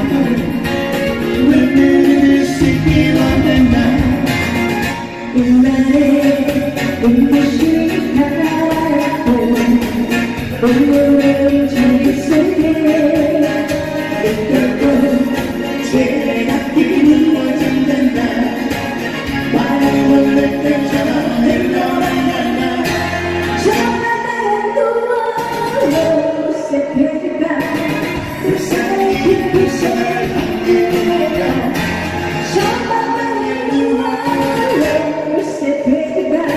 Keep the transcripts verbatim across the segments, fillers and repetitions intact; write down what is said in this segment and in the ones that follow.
눈을 씻기 원한다. 우만의 눈부신 바라보 오늘의 저기 속에 느꼈던 제가 기울어진단다. 바람을 낼 때처럼 흘러나간다. 저 바다로 누워 새벽가 그 사이 깊이 손을 흔들어가 저 바다로 누워 새벽가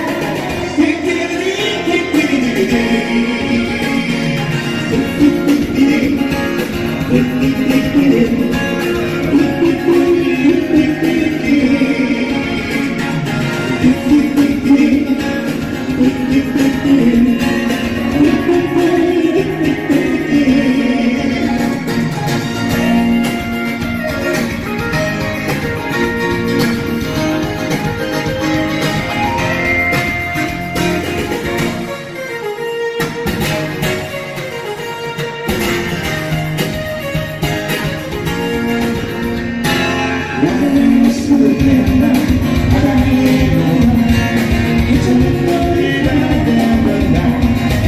나는 수고했나 바람이 불어 이제는 너를 바라본다.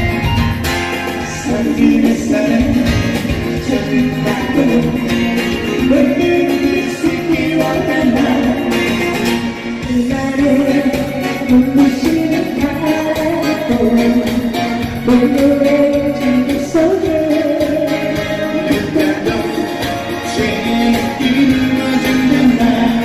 선진의 사랑 저기 밖으로 눈을 씻기 원한다. 그날의 눈부신 바라보 오늘의 저기 속에 느꼈던 제가 기울어진단다.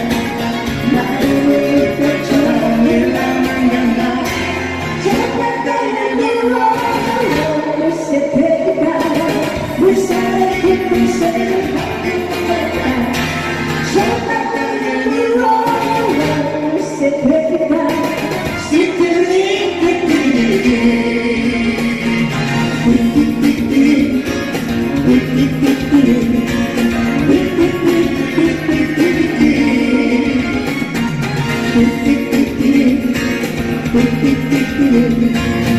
나를 때처럼 흘러나간다. 저 바다에 누워 새벽가 물살에 깊은 새를 바꾸어가 저 바다에 누워 새벽가 시들이 삐삐삐삐 삐삐삐삐 삐삐삐삐 삐삐삐삐 삐삐삐삐